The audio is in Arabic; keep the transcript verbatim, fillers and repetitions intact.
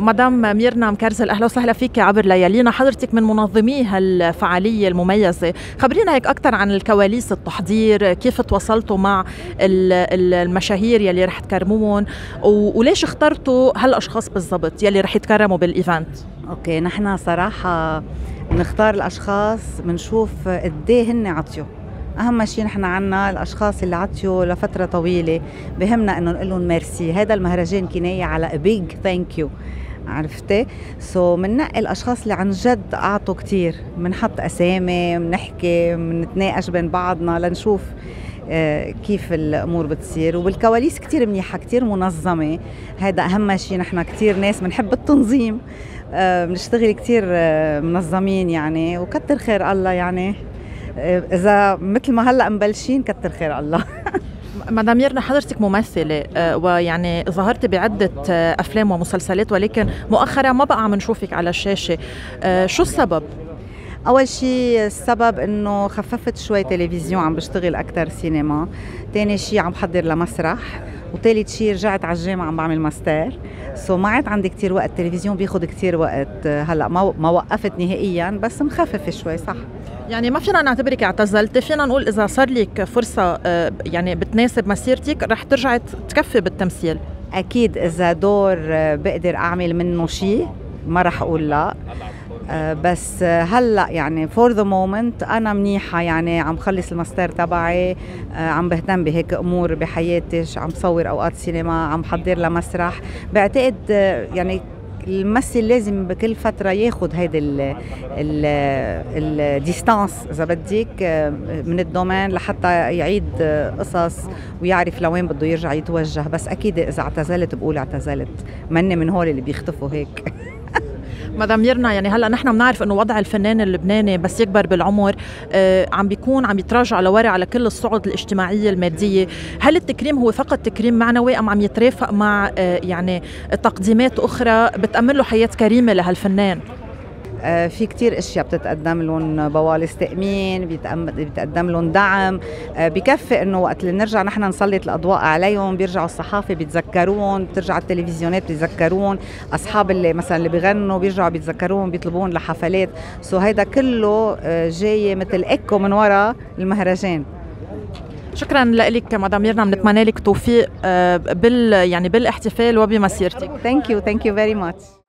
مدام ميرنا مكرزل، أهلا وسهلا فيك عبر ليالينا. حضرتك من منظمي هالفعالية المميزة، خبرينا هيك أكثر عن الكواليس التحضير، كيف تواصلتوا مع المشاهير يلي رح تكرموهم، وليش اخترتوا هالأشخاص بالضبط يلي رح يتكرموا بالإيفنت؟ أوكي، نحن صراحة بنختار الأشخاص بنشوف قد ايه هن عطيوا. أهم شيء نحن عنا الأشخاص اللي عطيوا لفترة طويلة، بهمنا إنه نقول لهم ميرسي. هذا المهرجان كناية على a big thank you، عرفتي؟ سو so, مننقي الأشخاص اللي عن جد أعطوا كتير، منحط أسامي، منحكي، منتناقش بين بعضنا لنشوف آه كيف الأمور بتصير. وبالكواليس كتير منيحة، كتير منظمة. هذا أهم شيء. نحن كتير ناس بنحب التنظيم، آه بنشتغل كتير آه منظمين يعني، وكتر خير الله يعني. إذا مثل ما هلأ مبلشين كتر خير الله. مدام ميرنا، حضرتك ممثلة ويعني ظهرت بعدة أفلام ومسلسلات، ولكن مؤخرا ما بقى عم نشوفك على الشاشة، شو السبب؟ أول شيء السبب إنه خففت شوي تلفزيون، عم بشتغل أكتر سينما. تاني شيء عم بحضر لمسرح. وثالث شيء رجعت على الجامعة عم بعمل ماستر، سو ما عاد عندي كتير وقت. التلفزيون بياخد كتير وقت. هلا ما ما وقفت نهائيا، بس مخففة شوي. صح، يعني ما فينا نعتبرك اعتزلتي، فينا نقول إذا صار لك فرصة يعني بتناسب مسيرتك رح ترجعي تكفي بالتمثيل. أكيد إذا دور بقدر أعمل منه شيء ما رح أقول لا. بس هلا يعني فور ذا مومنت أنا منيحة، يعني عم خلص الماستر تبعي، عم بهتم بهيك أمور بحياتي، عم بصور أوقات سينما، عم بحضر لمسرح. بعتقد يعني الممثل لازم بكل فترة ياخد هيدا الديستانس إذا بدك من الدومين لحتى يعيد قصص ويعرف لوين بده يرجع يتوجه. بس أكيد إذا اعتزلت بقول اعتزلت، مني من هول اللي بيختفوا هيك. مدام ميرنا، يعني هلا نحن بنعرف انه وضع الفنان اللبناني بس يكبر بالعمر آه عم بيكون عم يتراجع لورا على كل الصعد الاجتماعيه الماديه. هل التكريم هو فقط تكريم معنوي ام عم يترافق مع آه يعني تقديمات اخرى بتامن له حياه كريمه لهالفنان؟ في كتير اشياء بتتقدم لهم، بوالص تامين، بيتقدم لهم دعم. بكفي انه وقت اللي نرجع نحن نسلط الاضواء عليهم بيرجعوا الصحافه بيتذكرون، بترجع التلفزيونات بيتذكرون، اصحاب اللي مثلا اللي بيغنوا بيرجعوا بيتذكرون، بيطلبون لحفلات. سو هيدا كله جاي مثل ايكو من وراء المهرجان. شكرا لك مدام ميرنا، بنتمنى لك توفيق بال يعني بالاحتفال وبمسيرتك. ثانك يو ثانك يو فيري ماتش.